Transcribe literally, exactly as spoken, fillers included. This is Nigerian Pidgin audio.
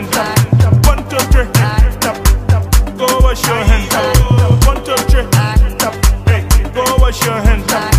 hands up. One, two, three, stop. Go wash your hands up. One, two, three, stop. Hey, go wash your hands up.